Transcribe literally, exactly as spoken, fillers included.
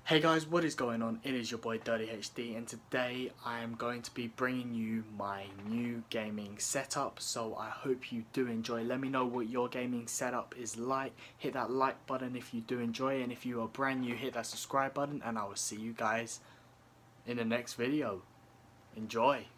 Hey guys, what is going on? It is your boy DirtyHD, and today I am going to be bringing you my new gaming setup. So I hope you do enjoy. Let me know what your gaming setup is like. Hit that like button if you do enjoy, and if you are brand new, hit that subscribe button, and I will see you guys in the next video. Enjoy.